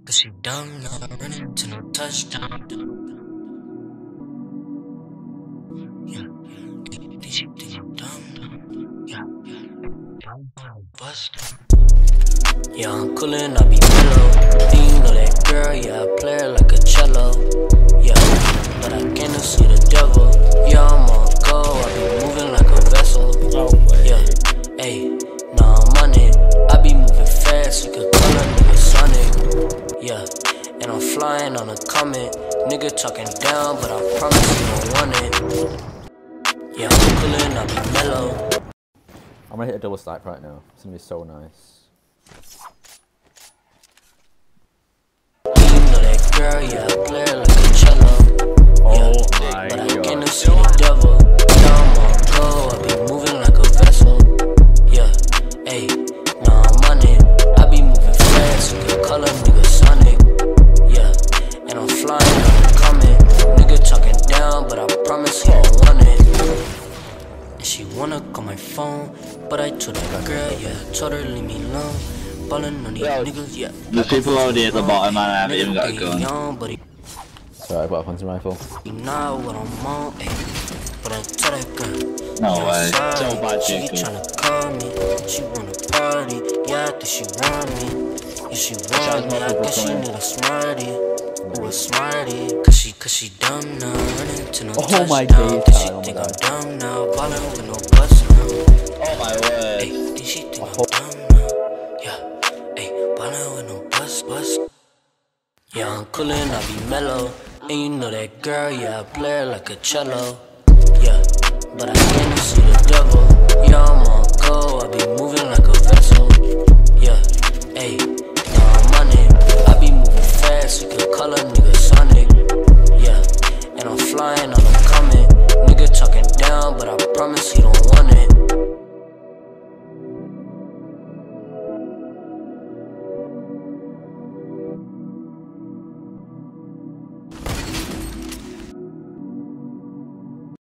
Cause she dumb, not running to no touchdown. Yeah, did she think I'm dumb? Yeah, bust. Yeah, I'm coolin', I be mellow. And you know that girl, yeah, I play her like a cello. Yeah, but I can't see the devil. Yeah, I'm on go, I be moving like a vessel. Yeah, ayy, nah, I'm on it. I be moving fast, you could call a nigga Sonic. Yeah, and I'm flying on a comet. Nigga talking down, but I promise you don't want it. Yeah, I'm coolin', I be mellow. I'm gonna hit a double stack right now. It's gonna be so nice. You know that girl, yeah, I play her like a cello. Yeah, my but I God. can't see the devil. Yeah, I'm on go, I be moving like a vessel. Yeah, ayy, nah, I'm on it. I be moving fast, you can call a nigga Sonic. Yeah, and I'm flying, I'm coming. Nigga talking down, but I promise he don't want it. And she wanna call my phone, but I told that girl, yeah, told her leave me alone. Ballin' on these niggas, yeah. There's people already at the bottom and I haven't even got a gun. Young, but he Sorry, I've got a hunting rifle. know what I'm on, ayy. But I tell that girl, No way. So bad, she Jacob. tryna call me, she wanna party, yeah, I think she want me. If she want me, I guess she need a smarty. Who a smarty? Cause she dumb now, running to no touchdown. my days, Does she Tyler, think oh my I'm dumb now, ballin' with no bust now? Oh my word. Ayy, did she think I'm dumb now? Yeah, ayy, ballin' with no bust. Yeah, I'm coolin', I be mellow. And you know that girl, yeah, I play her like a cello. Yeah, but I can't see the devil. Yeah, I'm on go, I be moving like a vessel. Yeah, ayy, nah, I'm on it. I be moving fast, you can call a nigga Sonic. Yeah, and I'm flying